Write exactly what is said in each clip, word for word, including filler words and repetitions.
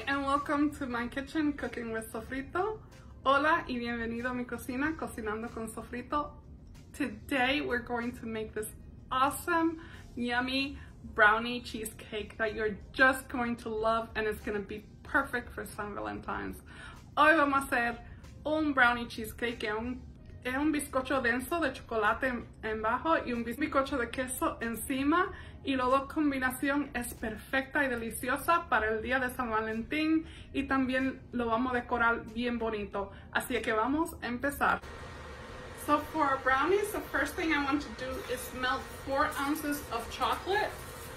and welcome to my kitchen, Cooking with Sofrito. Hola y bienvenido a mi cocina, Cocinando con Sofrito. Today we're going to make this awesome, yummy brownie cheesecake that you're just going to love, and it's going to be perfect for San Valentine's. Hoy vamos a hacer un brownie cheesecake que es un, es un bizcocho denso de chocolate en, en bajo y un bizcocho de queso encima, y la dos combinación es perfecta y deliciosa para el día de San Valentín, y también lo vamos a decorar bien bonito. Así que vamos a empezar. So for our brownies, the first thing I want to do is melt four ounces of chocolate.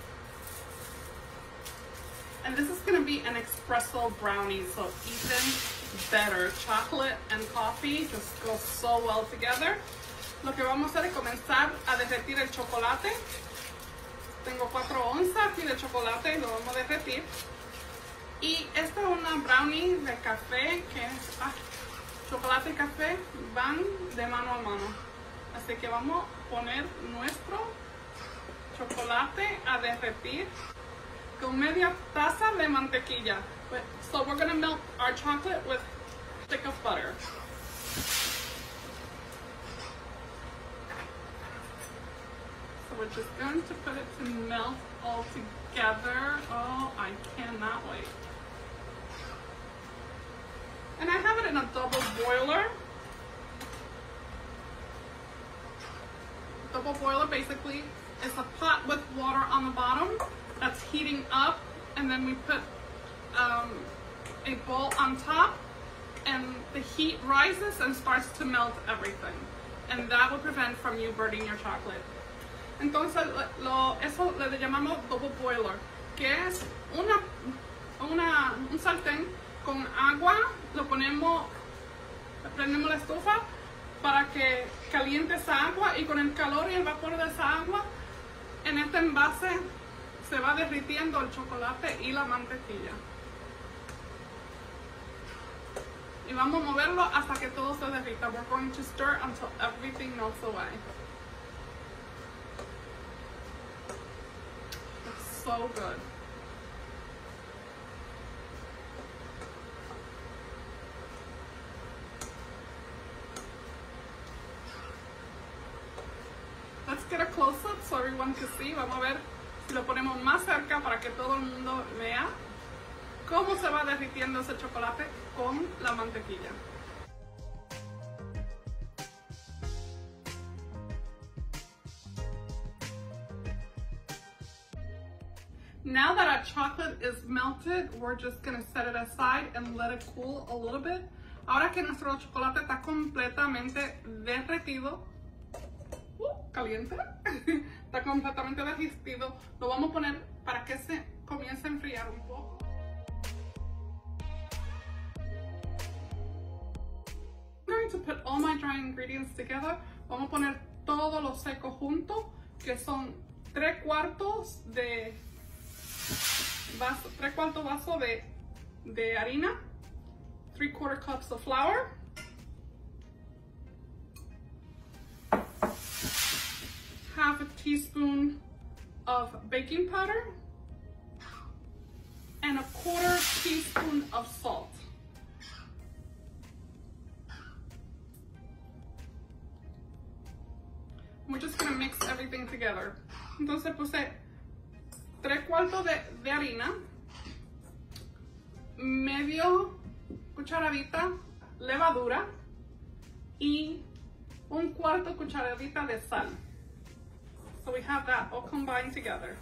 And this is going to be an espresso brownie, so even better. Chocolate and coffee just go so well together. Lo que vamos a hacer es comenzar a derretir el chocolate. Tengo cuatro onzas aquí de chocolate y lo vamos a derretir. Y esta es una brownie de café que es, ah, chocolate y café van de mano a mano. Así que vamos a poner nuestro chocolate a derretir con media taza de mantequilla. So we're going to melt our chocolate with a stick of butter. So we're just going to put it to melt all together. Oh, I cannot wait. And I have it in a double boiler. Double boiler basically is a pot with water on the bottom that's heating up, and then we put um, a bowl on top, and the heat rises and starts to melt everything, and that will prevent from you burning your chocolate. Entonces lo, eso le llamamos double boiler, que es una, una, un sartén con agua. Lo ponemos, prendemos la estufa para que caliente esa agua, y con el calor y el vapor de esa agua, en este envase se va derritiendo el chocolate y la mantequilla. Y vamos a moverlo hasta que todo se derrita. We're going to stir until everything melts away. It's so good. Let's get a close-up so everyone can see. Vamos a ver si lo ponemos más cerca para que todo el mundo vea cómo se va derritiendo ese chocolate con la mantequilla. Now that our chocolate is melted, we're just going to set it aside and let it cool a little bit. Ahora que nuestro chocolate está completamente derretido, caliente, está completamente derretido, lo vamos a poner para que se comience a enfriar un poco. I'm going to put all my dry ingredients together. Vamos a poner todo lo seco junto, que son tres cuartos de vaso, tres cuartos vaso de, de harina, three quarter cups of flour, half a teaspoon of baking powder, and a quarter teaspoon of salt. We're just going to mix everything together. Entonces puse tres cuartos de, de harina, medio cucharadita levadura y un cuarto cucharadita de sal. So we have that all combined together.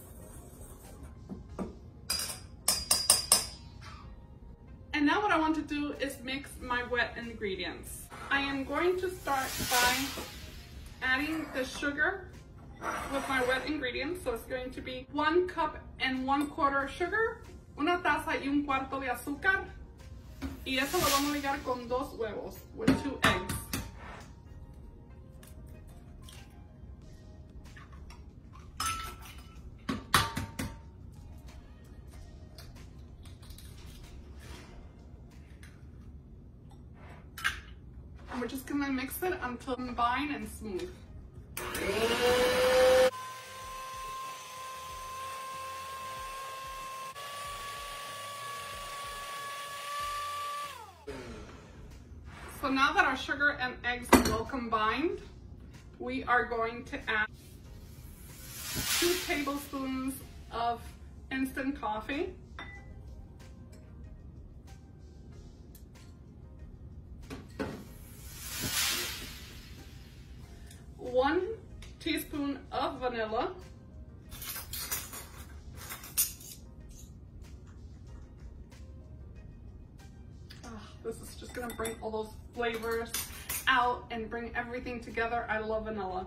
And now what I want to do is mix my wet ingredients. I am going to start by adding the sugar with my wet ingredients. So it's going to be one cup and one quarter sugar, una taza y un cuarto de azúcar, y eso lo vamos a ligar con dos huevos, with two eggs. And we're just gonna mix it until combined and smooth. So now that our sugar and eggs are well combined, we are going to add two tablespoons of instant coffee. One teaspoon of vanilla. Oh, this is just gonna bring all those flavors out and bring everything together. I love vanilla.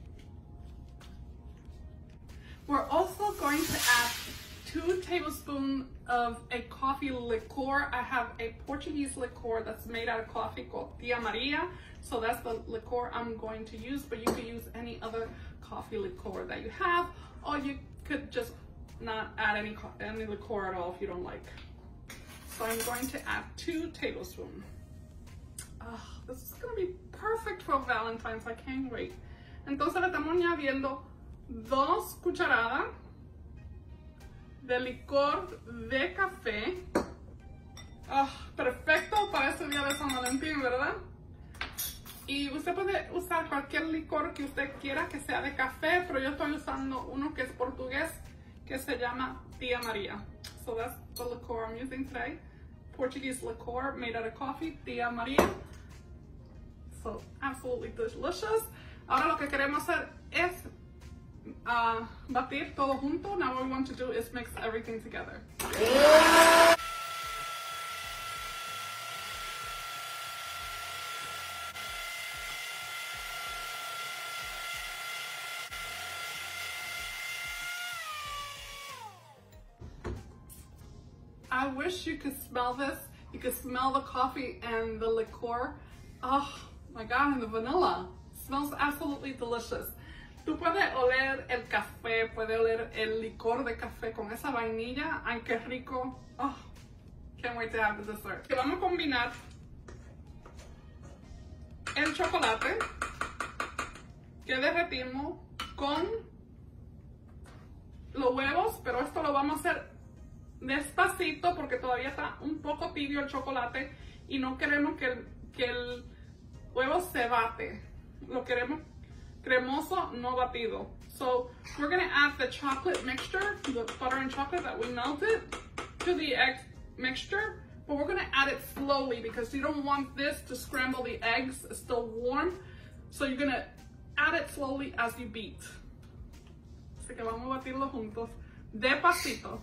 We're also going to add two tablespoons of a coffee liqueur. I have a Portuguese liqueur that's made out of coffee called Tia Maria. So that's the liqueur I'm going to use, but you could use any other coffee liqueur that you have, or you could just not add any, any liqueur at all if you don't like. So I'm going to add two tablespoons. Oh, this is gonna be perfect for Valentine's, I can't wait. Entonces le estamos añadiendo dos cucharadas de licor de café. Oh, perfecto para ese día de San Valentín, ¿verdad? Y usted puede usar cualquier licor que usted quiera que sea de café, pero yo estoy usando uno que es portugués que se llama Tia Maria. So that's the liqueur I'm using today. Portuguese liqueur made out of coffee, Tia Maria. So absolutely delicious. Ahora lo que queremos hacer es uh, batir todo junto. Now what we want to do is mix everything together. I wish you could smell this. You could smell the coffee and the liqueur. Oh my God, and the vanilla. It smells absolutely delicious. Tú puedes oler el café, puedes oler el licor de café con esa vainilla. Ay, qué rico. Oh, can't wait to have the dessert. Que vamos a combinar el chocolate que derretimos con los huevos, pero esto lo vamos a hacer despacito porque todavía está un poco tibio el chocolate y no queremos que el, que el huevo se bate. Lo queremos cremoso, no batido. So we're gonna add the chocolate mixture, the butter and chocolate that we melted, to the egg mixture, but we're gonna add it slowly because you don't want this to scramble the eggs. It's still warm. So you're gonna add it slowly as you beat. Así que vamos a batirlo juntos, despacito.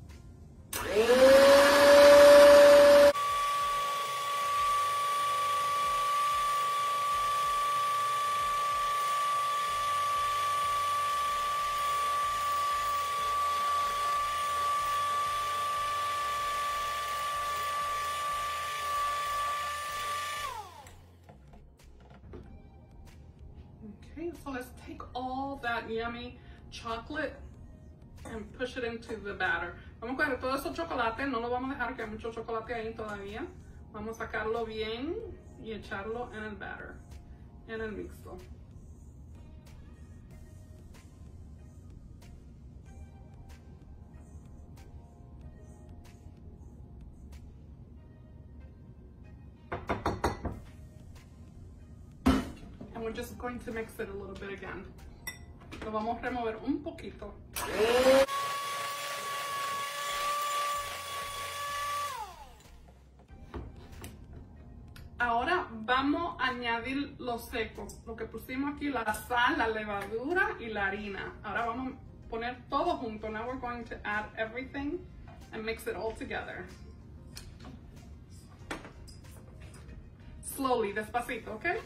Okay, so let's take all that yummy chocolate and push it into the batter. Vamos a coger todo ese chocolate, no lo vamos a dejar que hay mucho chocolate ahí todavía. Vamos a sacarlo bien y echarlo en el batter, en el mixto. And we're just going to mix it a little bit again. Lo vamos a remover un poquito. Ahora vamos a añadir lo seco, lo que pusimos aquí, la sal, la levadura y la harina. Ahora vamos a poner todo junto. Now we're going to add everything and mix it all together. Slowly, despacito, okay?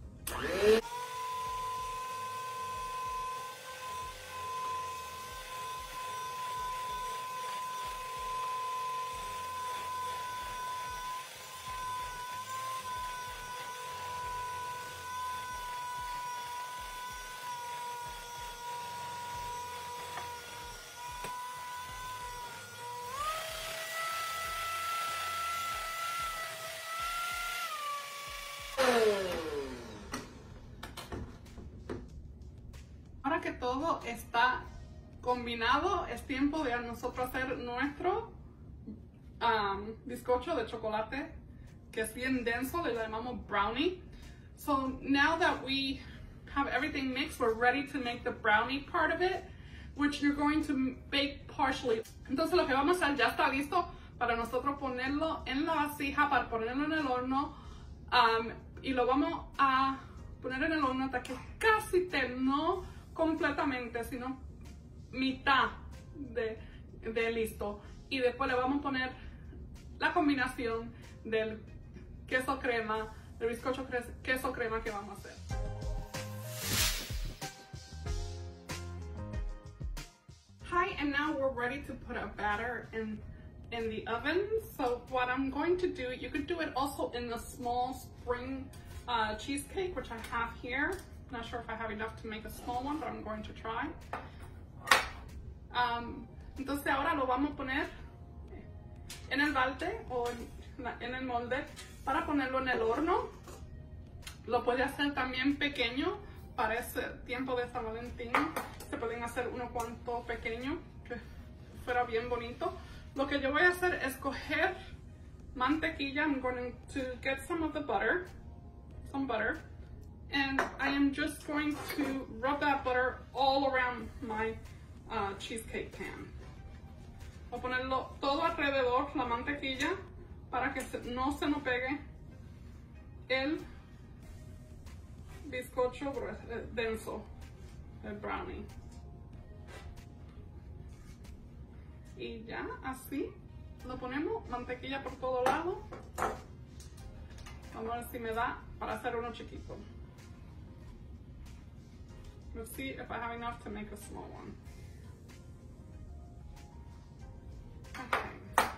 Ahora que todo está combinado, es tiempo de nosotros hacer nuestro um, bizcocho de chocolate que es bien denso, le llamamos brownie. So now that we have everything mixed, we're ready to make the brownie part of it, which you're going to bake partially. Entonces lo que vamos a hacer ya está listo para nosotros ponerlo en la vasija, para ponerlo en el horno, um, y lo vamos a poner en el horno hasta que casi esté, no completamente, sino mitad de, de listo. Y después le vamos a poner la combinación del queso crema, del bizcocho queso crema que vamos a hacer. Hi, and now we're ready to put a batter in in the oven. So what I'm going to do, you could do it also in the small spring uh, cheesecake, which I have here. Not sure if I have enough to make a small one, but I'm going to try. Um, entonces ahora lo vamos a poner en el balde o en, en el molde para ponerlo en el horno. Lo puede hacer también pequeño para ese tiempo de San Valentín. Se pueden hacer unos cuantos pequeños que fuera bien bonito. Lo que yo voy a hacer es coger mantequilla. I'm going to get some of the butter, some butter, and I am just going to rub that butter all around my uh, cheesecake pan. Voy a ponerlo todo alrededor, la mantequilla, para que se, no se nos pegue el bizcocho denso, el brownie. Y ya, así, lo ponemos, mantequilla por todo lado. Vamos a ver si me da para hacer uno chiquito. Let's see if I have enough to make a small one. Okay.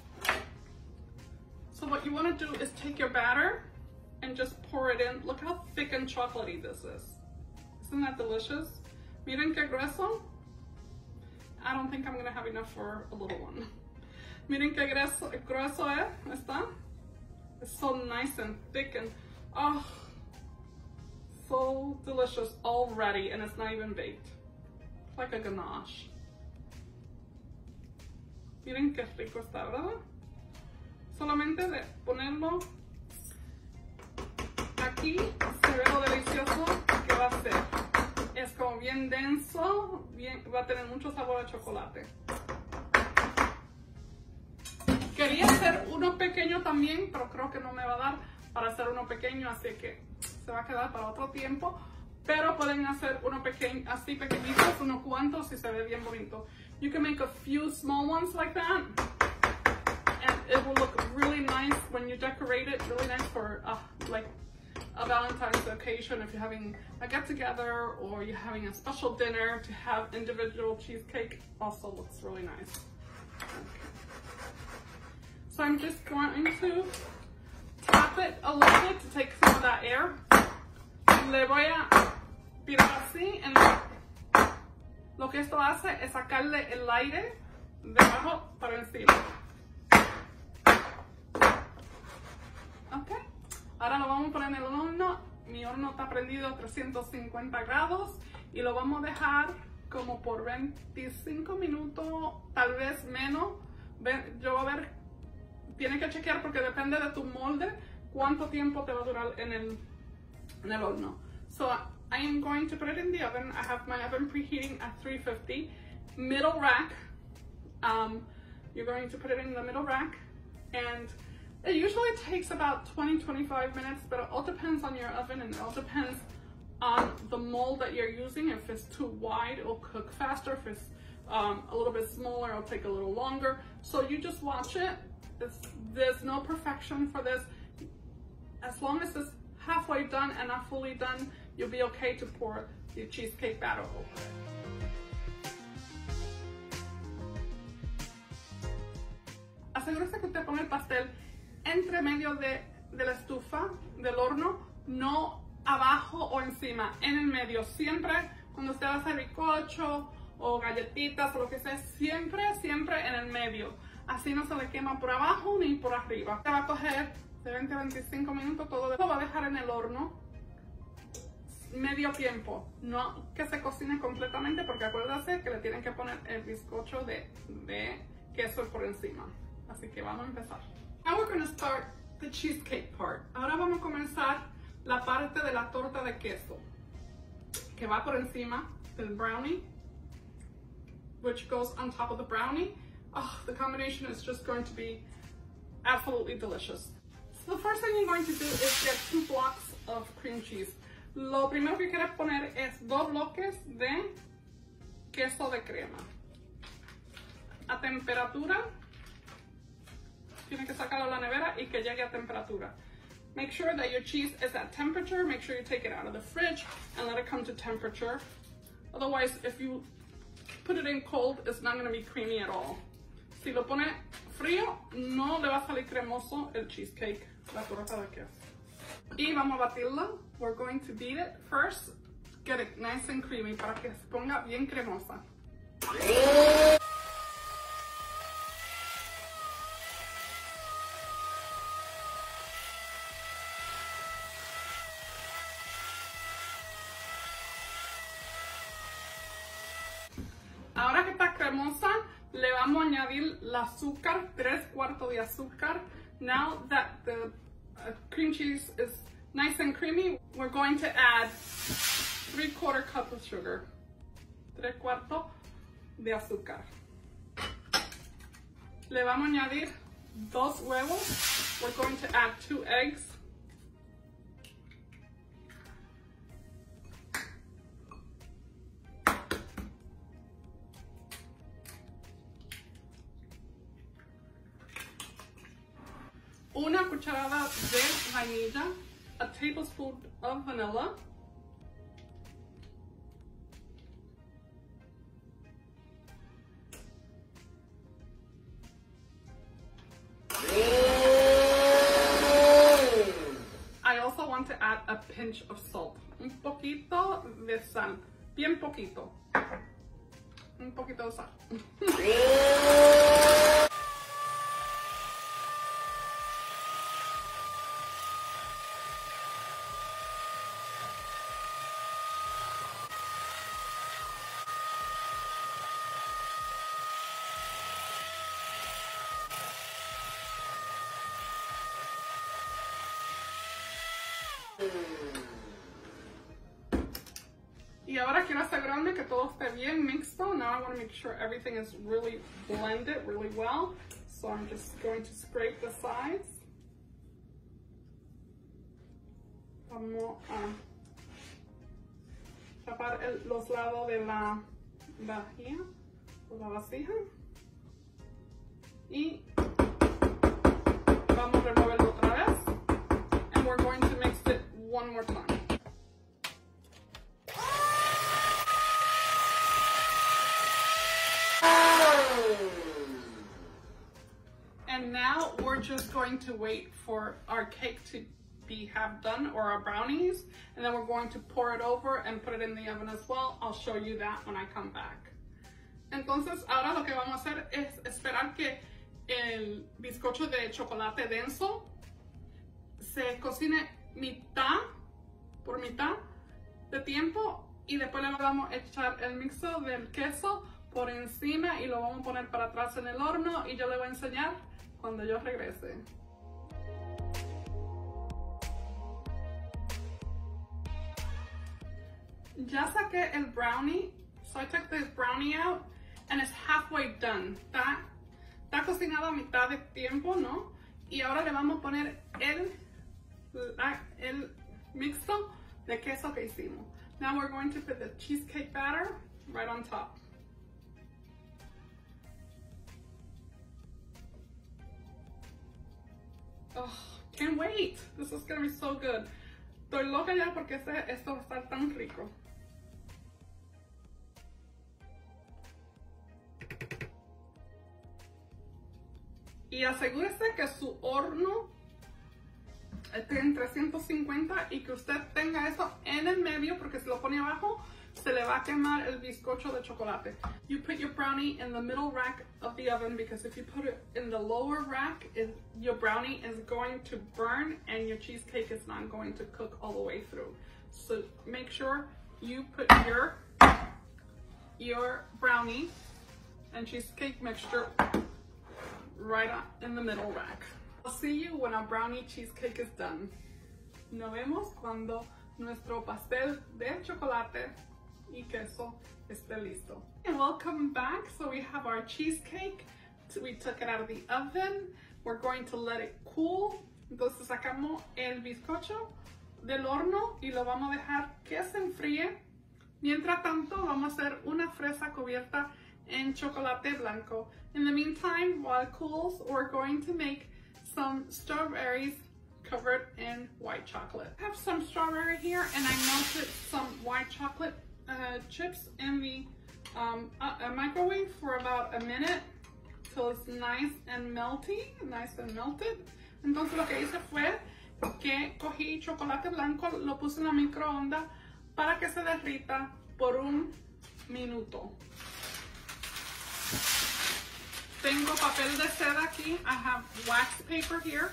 So what you want to do is take your batter and just pour it in. Look how thick and chocolatey this is. Isn't that delicious? Miren qué grueso. I don't think I'm going to have enough for a little one. Miren qué grueso, grueso es, está. It's so nice and thick and oh, so delicious already, and it's not even baked. It's like a ganache. Miren qué rico está, ¿verdad? Solamente de ponerlo aquí se ve lo delicioso que va a ser. Es como bien denso, bien, va a tener mucho sabor a chocolate. Quería hacer uno pequeño también, pero creo que no me va a dar para hacer uno pequeño, así que se va a quedar para otro tiempo. Pero pueden hacer uno pequeño, así pequeñitos, unos cuantos, y se ve bien bonito. You can make a few small ones like that, and it will look really nice when you decorate it. Really nice for uh, like a Valentine's occasion, if you're having a get-together or you're having a special dinner. To have individual cheesecake also looks really nice. Okay. So I'm just going to tap it a little bit to take some of that air. Le voy a tirar así, and lo que esto hace es sacarle el aire de abajo para encima. Ok, ahora lo vamos a poner en el horno. Mi horno está prendido a trescientos cincuenta grados y lo vamos a dejar como por veinticinco minutos, tal vez menos. Yo voy a ver, tiene que chequear porque depende de tu molde cuánto tiempo te va a durar en el, en el horno. So I am going to put it in the oven. I have my oven preheating at three fifty. Middle rack. Um, you're going to put it in the middle rack, and it usually takes about twenty to twenty-five minutes, but it all depends on your oven, and it all depends on the mold that you're using. If it's too wide, it'll cook faster. If it's um, a little bit smaller, it'll take a little longer. So you just watch it. It's, there's no perfection for this. As long as it's halfway done and not fully done, you'll be okay to pour the cheesecake batter over it. Asegúrese que usted pone el pastel entre medio de, de la estufa, del horno, no abajo o encima, en el medio. Siempre cuando usted va a hacer bizcocho o galletitas o lo que sea, siempre, siempre en el medio. Así no se le quema por abajo ni por arriba. Se va a coger de veinte a veinticinco minutos, todo lo va a dejar en el horno medio tiempo, no que se cocine completamente, porque acuérdate que le tienen que poner el bizcocho de, de queso por encima. Así que vamos a empezar. Now we're going to start the cheesecake part. Ahora vamos a comenzar la parte de la torta de queso, que va por encima del brownie, which goes on top of the brownie. Oh, the combination is just going to be absolutely delicious. So the first thing you're going to do is get two blocks of cream cheese. Lo primero que quieres poner es dos bloques de queso de crema. A temperatura, tienes que sacarlo de la nevera y que llegue a temperatura. Make sure that your cheese is at temperature. Make sure you take it out of the fridge and let it come to temperature. Otherwise, if you put it in cold, it's not going to be creamy at all. Si lo pone frío, no le va a salir cremoso el cheesecake, la torta de queso. Y vamos a batirla. We're going to beat it first. Get it nice and creamy para que se ponga bien cremosa. Ahora que está cremosa, le vamos a añadir el azúcar, tres cuartos de azúcar. Now that the uh, cream cheese is nice and creamy, we're going to add three quarter cup of sugar. Tres cuartos de azúcar. Le vamos a añadir dos huevos. We're going to add two eggs. Una cucharada de vainilla, a tablespoon of vanilla, I also want to add a pinch of salt, un poquito de sal, bien poquito, un poquito de sal. Y ahora quiero asegurarme que todo esté bien mixto. Now I want to make sure everything is really blended really well. So I'm just going to scrape the sides. Vamos a tapar el, los lados de la vajilla o la vasija. Y vamos a removerlo otra vez. And we're going to mix it one more time. And now we're just going to wait for our cake to be half done, or our brownies, and then we're going to pour it over and put it in the oven as well. I'll show you that when I come back. Entonces ahora lo que vamos a hacer es esperar que el bizcocho de chocolate denso se cocine mitad por mitad de tiempo, y después le vamos a echar el mixo del queso por encima y lo vamos a poner para atrás en el horno, y yo le voy a enseñar cuando yo regrese. Ya saqué el brownie, so I took this brownie out and it's halfway done. Está, está cocinado a mitad de tiempo, ¿no? Y ahora le vamos a poner el, la, el mixto de queso que hicimos. Now we're going to put the cheesecake batter right on top. Oh, can't wait. This is gonna be so good. Estoy loca ya porque este, esto va a estar tan rico. Y asegúrese que su horno esté en trescientos cincuenta y que usted tenga eso en el medio, porque si lo pone abajo se le va a quemar el bizcocho de chocolate. You put your brownie in the middle rack of the oven, because if you put it in the lower rack, it, your brownie is going to burn and your cheesecake is not going to cook all the way through. So make sure you put your, your brownie and cheesecake mixture right in the middle rack. I'll see you when our brownie cheesecake is done. Nos vemos cuando nuestro pastel de chocolate y queso esté listo. And welcome back. So we have our cheesecake. We took it out of the oven. We're going to let it cool. Entonces sacamos el bizcocho del horno y lo vamos a dejar que se enfríe. Mientras tanto, vamos a hacer una fresa cubierta en chocolate blanco. In the meantime, while it cools, we're going to make some strawberries covered in white chocolate. I have some strawberry here, and I melted some white chocolate uh, chips in the um, uh, microwave for about a minute till it's nice and melty, nice and melted. Entonces lo que hice fue que cogí chocolate blanco, lo puse en la microonda para que se derrita por un minuto. Tengo papel de seda aquí. I have wax paper here.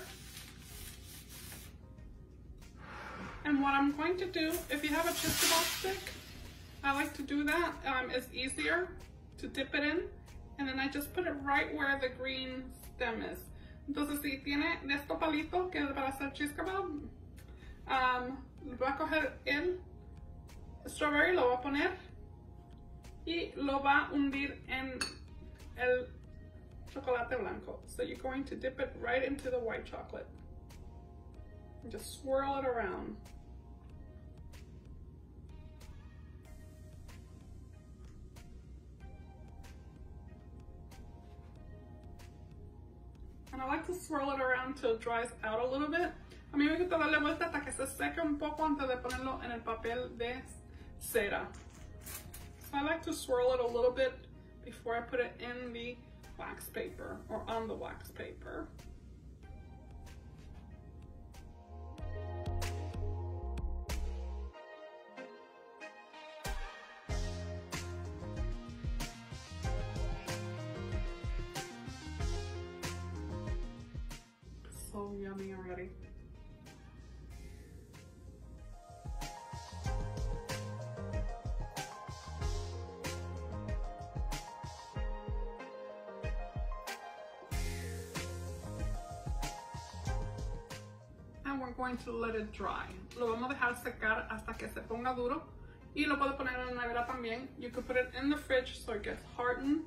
And what I'm going to do, if you have a Chistobal stick, I like to do that. Um, it's easier to dip it in. And then I just put it right where the green stem is. Entonces, si tiene de estos palitos que es para hacer cheese kebab, um, voy a coger el strawberry, lo voy a poner y lo va a hundir en el chocolate blanco. So you're going to dip it right into the white chocolate and just swirl it around. And I like to swirl it around till it dries out a little bit. A mí me gusta darle vuelta hasta que se seque un poco antes de ponerlo en el papel de cera. So I like to swirl it a little bit before I put it in the wax paper or on the wax paper. So yummy already. And we're going to let it dry. Lo vamos a dejar secar hasta que se ponga duro. Y lo puedo poner en la nevera también. You could put it in the fridge so it gets hardened.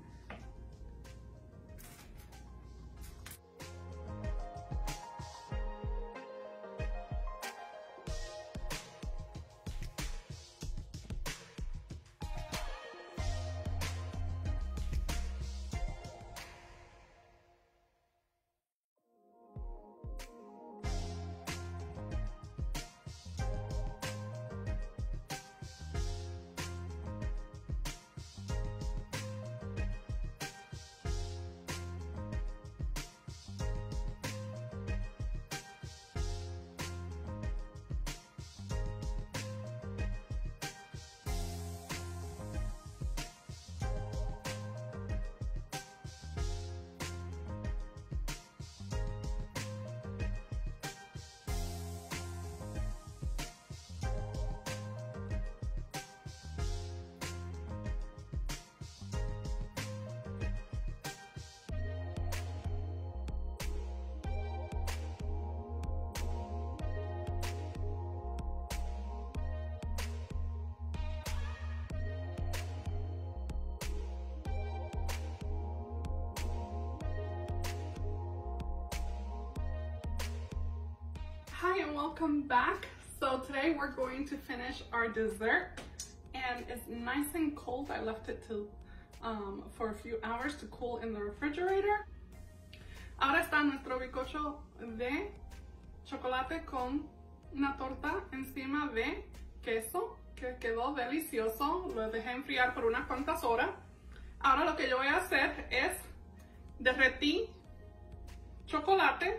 Hi and welcome back. So today we're going to finish our dessert, and it's nice and cold. I left it to um, for a few hours to cool in the refrigerator. Ahora está nuestro bizcocho de chocolate con una torta encima de queso que quedó delicioso. Lo dejé enfriar por unas cuantas horas. Ahora lo que yo voy a hacer es derretir chocolate.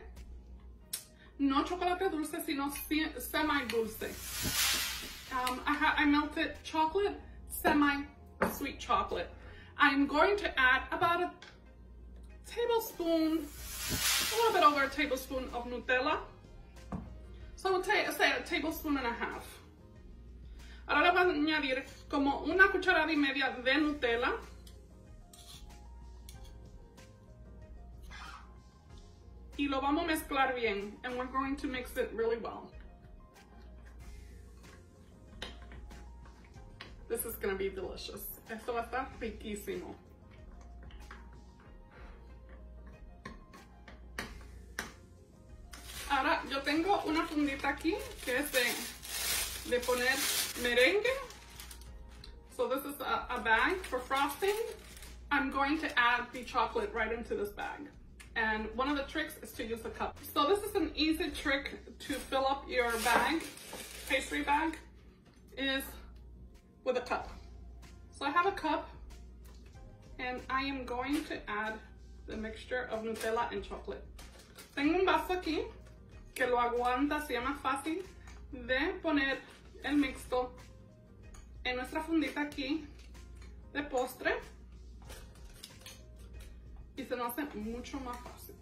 No chocolate dulce, sino semi-dulce. Um, I, ha I melted chocolate, semi-sweet chocolate. I'm going to add about a tablespoon, a little bit over a tablespoon of Nutella. So we'll say a tablespoon and a half. Ahora le voy a añadir como una cucharada y media de Nutella. y lo vamos a mezclar bien, and we're going to mix it really well. This is gonna be delicious. Esto va a estar riquísimo. Ahora yo tengo una fundita aquí que es de, de poner merengue. So this is a, a bag for frosting. I'm going to add the chocolate right into this bag. And one of the tricks is to use a cup. So this is an easy trick to fill up your bag, pastry bag, is with a cup. So I have a cup and I am going to add the mixture of Nutella and chocolate. Tengo un vaso aquí que lo aguanta, así es más fácil de poner el mixto en nuestra fundita aquí de postre y se nos hace mucho más fácil.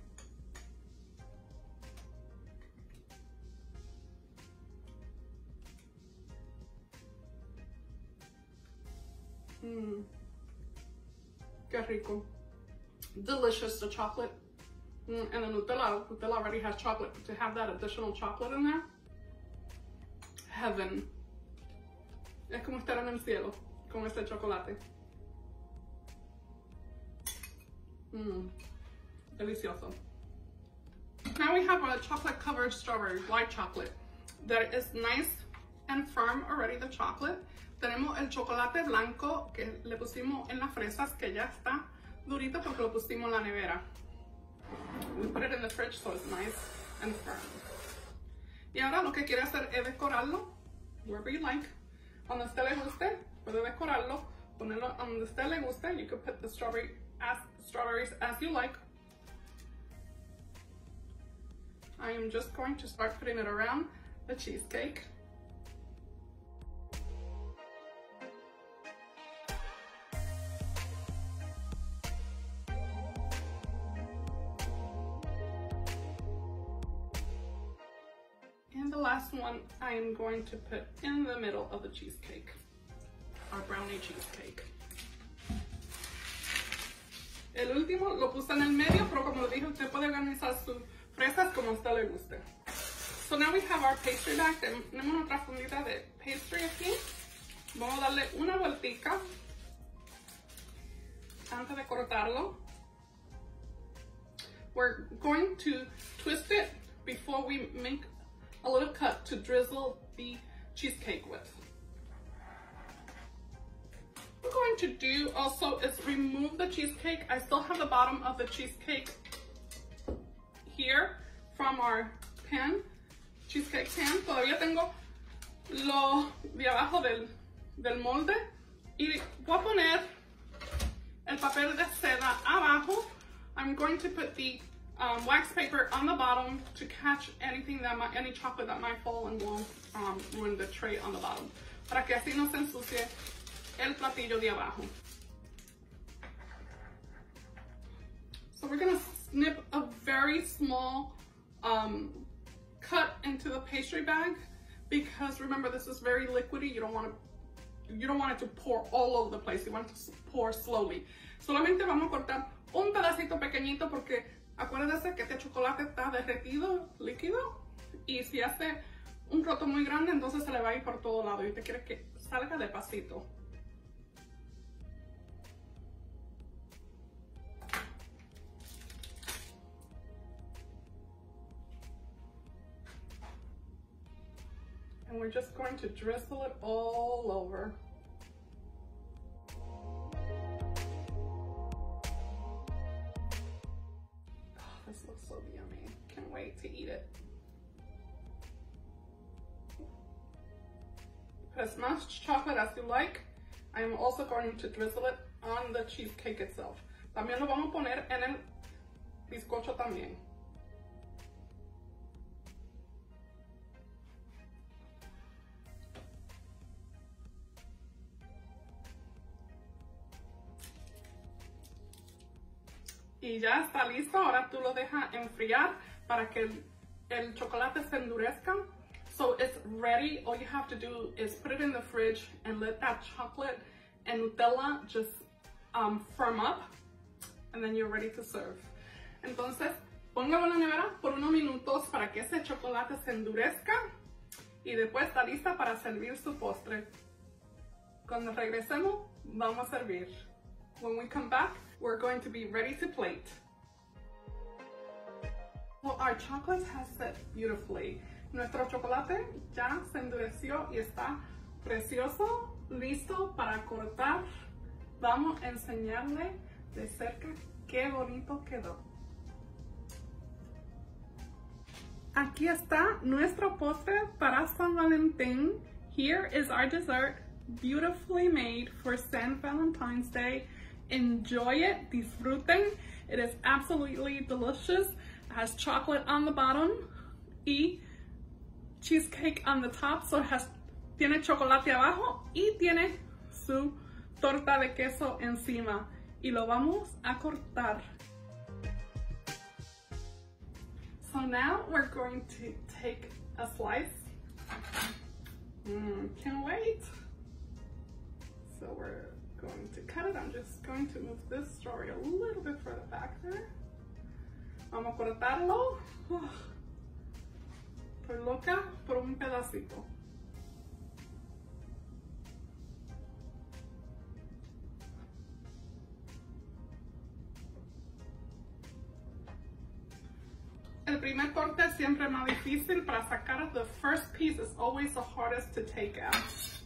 Mmm, qué rico. Delicious, the chocolate. Mm, and the Nutella, Nutella already has chocolate. To have that additional chocolate in there, heaven. Es como estar en el cielo con este chocolate. Mmm, delicioso. Now we have a chocolate covered strawberry, white chocolate, that is nice and firm already, the chocolate. Tenemos el chocolate blanco que le pusimos en las fresas, que ya está durito porque lo pusimos en la nevera. We put it in the fridge so it's nice and firm. Y ahora lo que quiere hacer es decorarlo, wherever you like. Donde a usted le guste, puede decorarlo, ponerlo donde a usted le guste. You could put the strawberry as, strawberries as you like. I am just going to start putting it around the cheesecake. And the last one I am going to put in the middle of the cheesecake, our brownie cheesecake. El último lo puse en el medio, pero como dije, usted puede organizar sus fresas como a usted le guste. So now we have our pastry bag. Tenemos otra fundita de pastry aquí. Vamos a darle una vueltica antes de cortarlo. We're going to twist it before we make a little cut to drizzle the cheesecake with. What we're going to do also is remove the cheesecake. I still have the bottom of the cheesecake here from our pan, cheesecake pan. Todavía tengo lo de abajo del, del molde y voy a poner el papel de seda abajo. I'm going to put the Um, wax paper on the bottom to catch anything that might, any chocolate that might fall and won't um, ruin the tray on the bottom, para que así no se ensucie el platillo de abajo. So we're gonna snip a very small um, cut into the pastry bag, because remember, this is very liquidy. You don't want to, you don't want it to pour all over the place. You want it to pour slowly. Solamente vamos a cortar un pedacito pequeñito porque acuérdese que este chocolate está derretido, líquido, y si hace un roto muy grande, entonces se le va a ir por todo lado y usted quiere que salga despacito. And we're just going to drizzle it all over. This looks so yummy. Can't wait to eat it. Put as much chocolate as you like. I am also going to drizzle it on the cheesecake itself. También lo vamos a poner en el bizcocho también. Y ya está listo. Ahora tú lo dejas enfriar para que el, el chocolate se endurezca. So it's ready. All you have to do is put it in the fridge and let that chocolate and Nutella just um, firm up. And then you're ready to serve. Entonces, Póngalo en la nevera por unos minutos para que ese chocolate se endurezca y después está lista para servir su postre. Cuando regresemos, vamos a servir. When we come back, we're going to be ready to plate. Well, our chocolate has set beautifully. Nuestro chocolate ya se endureció y está precioso, listo para cortar. Vamos a enseñarle de cerca qué bonito quedó. Aquí está nuestro postre para San Valentín. Here is our dessert, beautifully made for Saint Valentine's Day. Enjoy it, disfruten. It is absolutely delicious. It has chocolate on the bottom y cheesecake on the top. So it has, tiene chocolate abajo y tiene su torta de queso encima. Y lo vamos a cortar. So now we're going to take a slice. Mm, can't wait. So we're going to cut it. I'm just going to move this strawberry a little bit further back there. Vamos a cortarlo. Estoy loca por un pedacito. El primer corte es siempre más difícil para sacar. The first piece is always the hardest to take out.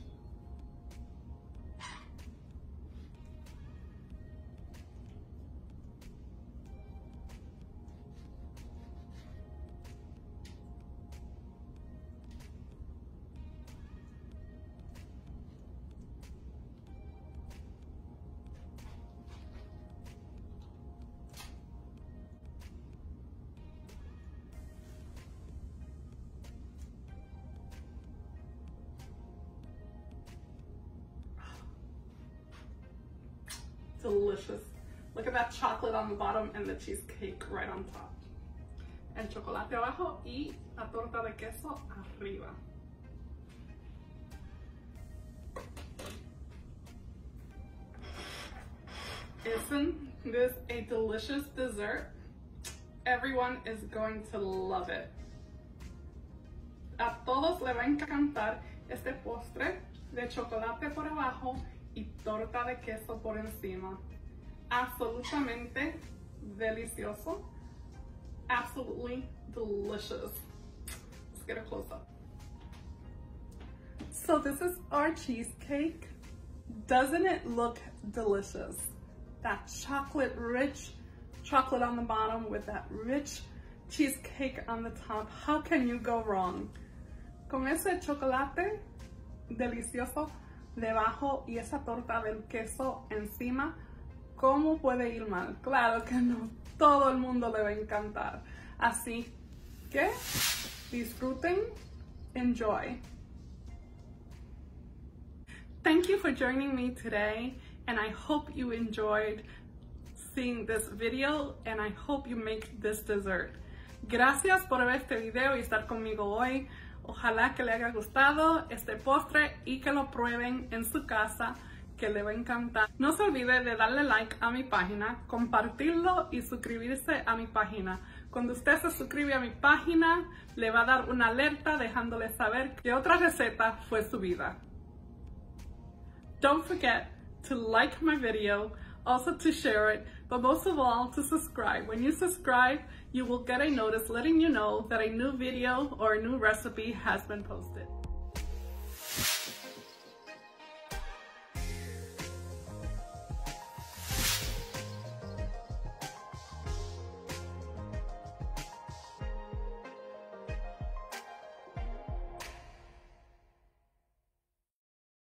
Delicious. Look at that chocolate on the bottom and the cheesecake right on top. El chocolate abajo y la torta de queso arriba. Isn't this a delicious dessert? Everyone is going to love it. A todos le va a encantar este postre de chocolate por abajo y torta de queso por encima. Absolutamente delicioso. Absolutely delicious. Let's get a close up. So this is our cheesecake. Doesn't it look delicious? That chocolate rich chocolate on the bottom with that rich cheesecake on the top. How can you go wrong? Con ese chocolate delicioso debajo y esa torta del queso encima, ¿cómo puede ir mal? Claro que no, todo el mundo le va a encantar. Así que disfruten, enjoy. Thank you for joining me today, and I hope you enjoyed seeing this video, and I hope you make this dessert. Gracias por ver este video y estar conmigo hoy. Ojalá que le haya gustado este postre y que lo prueben en su casa, que le va a encantar. No se olvide de darle like a mi página, compartirlo y suscribirse a mi página. Cuando usted se suscribe a mi página, le va a dar una alerta dejándole saber que otra receta fue subida. Don't forget to like my video, also to share it, but most of all to subscribe. When you subscribe, you will get a notice letting you know that a new video or a new recipe has been posted.